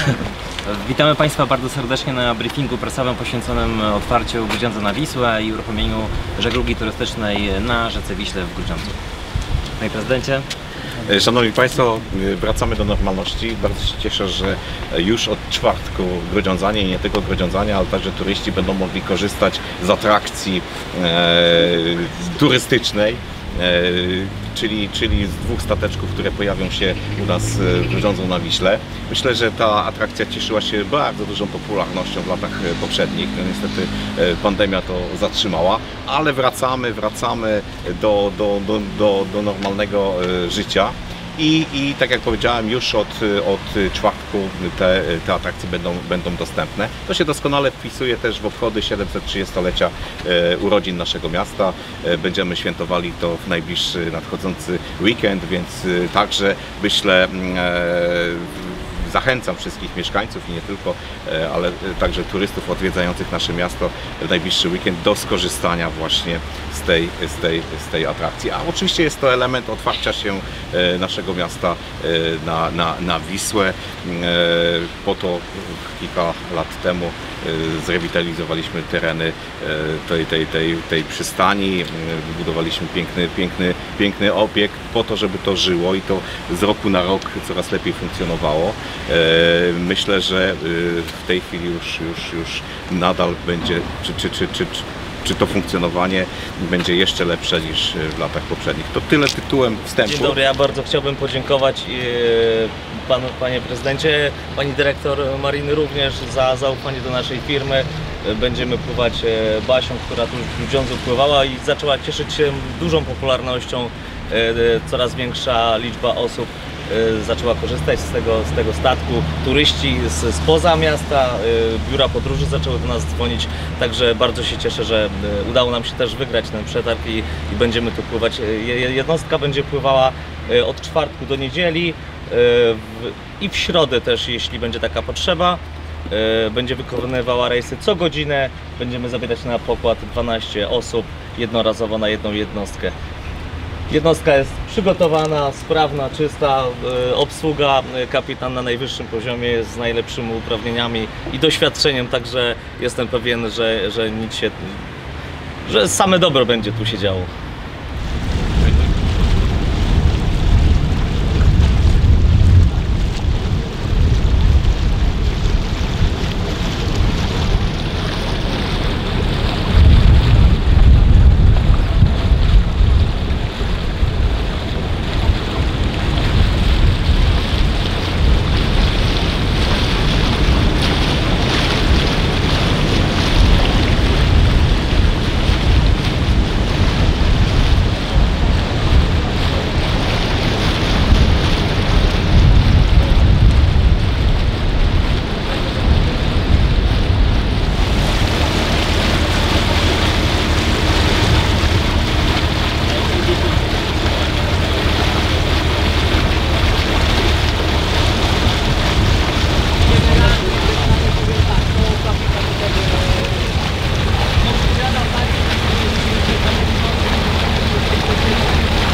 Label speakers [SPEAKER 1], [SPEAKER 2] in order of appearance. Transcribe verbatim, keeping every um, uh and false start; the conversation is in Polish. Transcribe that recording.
[SPEAKER 1] Witamy Państwa bardzo serdecznie na briefingu prasowym poświęconym otwarciu Grudziądza na Wisłę i uruchomieniu żeglugi turystycznej na rzece Wiśle w Grudziądzu. Panie Prezydencie.
[SPEAKER 2] Szanowni Państwo, wracamy do normalności. Bardzo się cieszę, że już od czwartku grudziądzanie i nie tylko grudziądzanie, ale także turyści będą mogli korzystać z atrakcji e, turystycznej. Czyli, czyli z dwóch stateczków, które pojawią się u nas w Grudziądzu na Wiśle. Myślę, że ta atrakcja cieszyła się bardzo dużą popularnością w latach poprzednich. No, niestety pandemia to zatrzymała, ale wracamy, wracamy do, do, do, do, do normalnego życia. I, I tak jak powiedziałem, już od, od czwartku te, te atrakcje będą, będą dostępne. To się doskonale wpisuje też w obchody siedemsettrzydziestolecia e, urodzin naszego miasta. E, będziemy świętowali to w najbliższy nadchodzący weekend, więc e, także myślę, e, zachęcam wszystkich mieszkańców i nie tylko, ale także turystów odwiedzających nasze miasto w najbliższy weekend do skorzystania właśnie z tej, z tej, z tej atrakcji. A oczywiście jest to element otwarcia się naszego miasta na, na, na Wisłę. Po to kilka lat temu zrewitalizowaliśmy tereny tej, tej, tej, tej przystani, wybudowaliśmy piękny, piękny, piękny obiekt po to, żeby to żyło i to z roku na rok coraz lepiej funkcjonowało. Myślę, że w tej chwili już, już, już nadal będzie, czy, czy, czy, czy, czy to funkcjonowanie będzie jeszcze lepsze niż w latach poprzednich. To tyle tytułem wstępu.
[SPEAKER 3] Dzień dobry, ja bardzo chciałbym podziękować panu, panie prezydencie, pani dyrektor mariny również za zaufanie do naszej firmy. Będziemy pływać Basią, która tu w Grudziądzu pływała i zaczęła cieszyć się dużą popularnością. Coraz większa liczba osób zaczęła korzystać z tego, z tego statku. Turyści z, spoza miasta, biura podróży zaczęły do nas dzwonić, także bardzo się cieszę, że udało nam się też wygrać ten przetarg i, i będziemy tu pływać. Jednostka będzie pływała od czwartku do niedzieli i w środę też, jeśli będzie taka potrzeba. Będzie wykonywała rejsy co godzinę. Będziemy zabierać na pokład dwanaście osób jednorazowo na jedną jednostkę. Jednostka jest przygotowana, sprawna, czysta, obsługa, kapitan na najwyższym poziomie jest z najlepszymi uprawnieniami i doświadczeniem, także jestem pewien, że, że nic się, że same dobro będzie tu się działo.